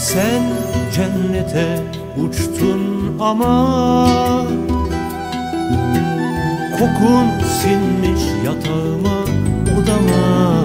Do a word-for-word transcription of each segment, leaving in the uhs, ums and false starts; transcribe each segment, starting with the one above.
Sen cennete uçtun ama kokun sinmiş yatağıma, odama.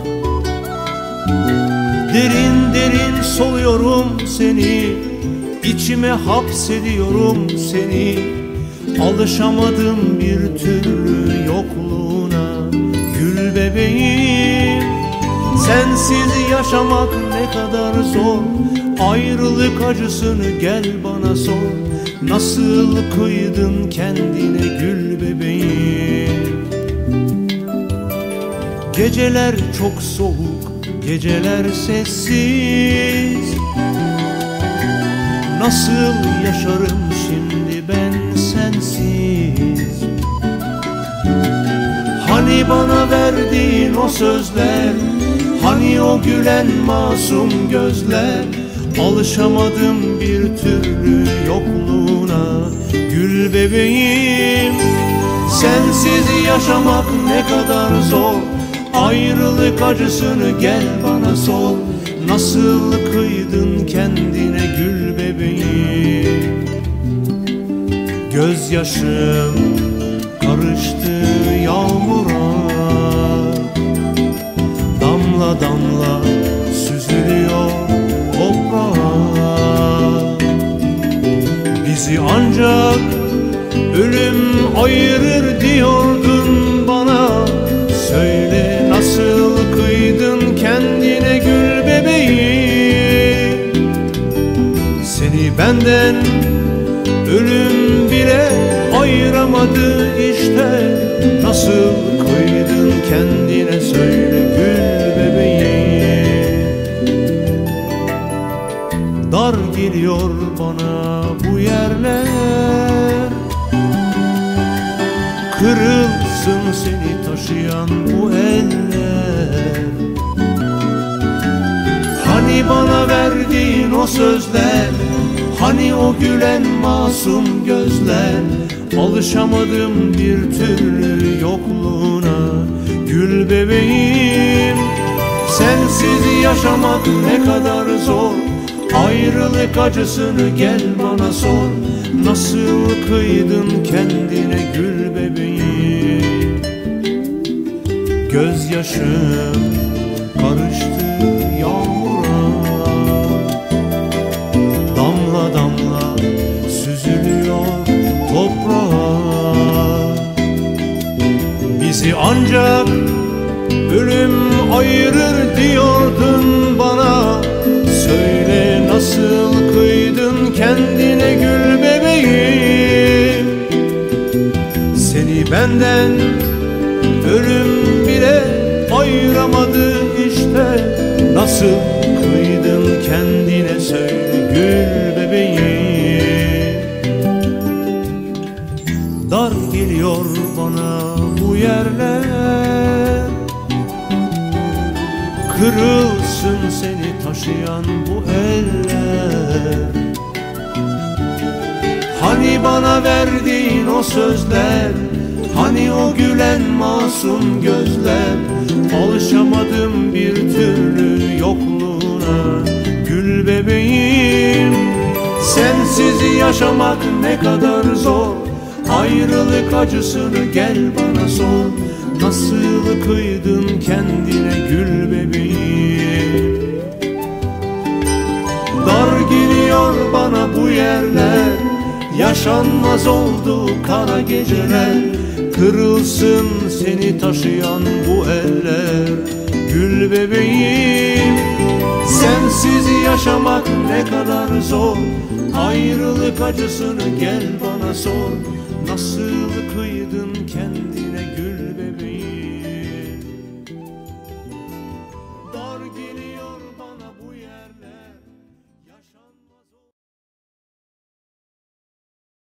Derin derin soluyorum seni, içime hapsediyorum seni. Alışamadım bir türlü yokluğuna, gül bebeğim. Sensiz yaşamak ne kadar zor, ayrılık acısını gel bana sor. Nasıl kıydın kendine gül bebeğim? Geceler çok soğuk, geceler sessiz. Nasıl yaşarım şimdi ben sensiz? Hani bana verdiğin o sözler, hani o gülen masum gözler. Alışamadım bir türlü yokluğuna, gül bebeğim. Sensiz yaşamak ne kadar zor, ayrılık acısını gel bana sor. Nasıl kıydın kendine gül bebeğim? Gözyaşım karıştı yağmura, damla damla süzülüyor toprağa. Bizi ancak ölüm ayırır diyordun bana. Söyle nasıl kıydın kendine gül bebeğim? Seni benden ölüm bile ayıramadı işte. Nasıl kıydın kendine söyle gül bebeğim? Dar geliyor bana bu yerler, kırılsın seni taşıyan bu eller. Hani bana verdiğin o sözler, hani o gülen masum gözler. Alışamadım bir türlü yokluğuna, gül bebeğim. Sensiz yaşamak ne kadar zor, ayrılık acısını gel bana sor. Nasıl kıydın kendine gül bebeğim? Gözyaşım karıştı yağmura, damla damla süzülüyor toprağa. Bizi ancak ölüm ayırır diyordun bana. Söyle nasıl kıydın kendine gül bebeğim? Seni benden ölüm bile ayıramadı işte. Nasıl kıydın kendine söyle gül bebeğim? Dar geliyor bana bu yerler, kırılsın seni taşıyan bu eller. Hani bana verdiğin o sözler, hani o gülen masum gözler. Alışamadım bir türlü yokluğuna, gül bebeğim. Sensiz yaşamak ne kadar zor, ayrılık acısını gel bana sor. Nasıl kıydın kendine gül bebeğim? Dar geliyor bana bu yerler, yaşanmaz oldu kara geceler. Kırılsın seni taşıyan bu eller, gül bebeğim. Sensiz yaşamak ne kadar zor, ayrılık acısını gel bana sor. Nasıl kıydın kendine gül